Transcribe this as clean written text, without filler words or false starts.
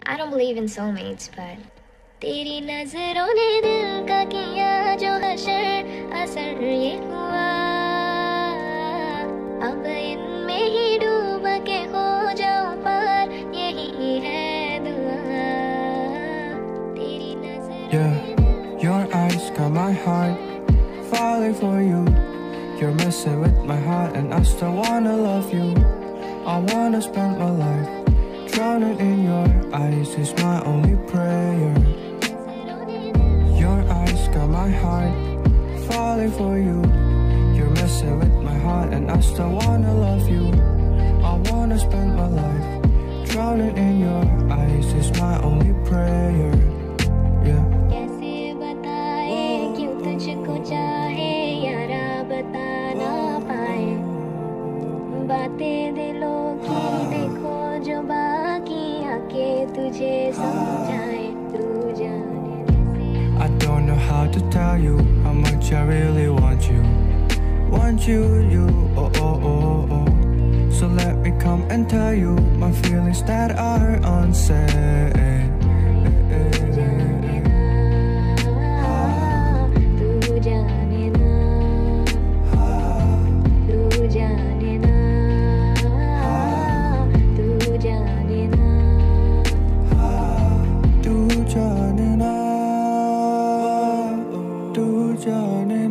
I don't believe in soulmates, but तेरी नजरों ने दिल का किया जो हशर असर ये हुआ अब इनमें ही डूब के हो जाऊं पार यही है दुआ तेरी नजरों Yeah, your eyes got my heart falling for you. You're messing with my heart and I still wanna love you. I wanna spend my life drowning in your eyes is my only prayer. Your eyes got my heart falling for you. You're messing with my heart and I still wanna love you. I wanna spend my life drowning in your eyes is my only prayer. Yeah. कैसे बताए क्यों तुझको चाहे यारा बता ना पाए बातें दिलों की देखो जो बाकी आके तुझे समझाए तू जाने I don't know how to tell you how much I really want you. Want you, oh oh oh oh. So let me come and tell you my feelings that are unsaid. तू जाने ना तू जाने ना तू जाने ना Do jane na, do jane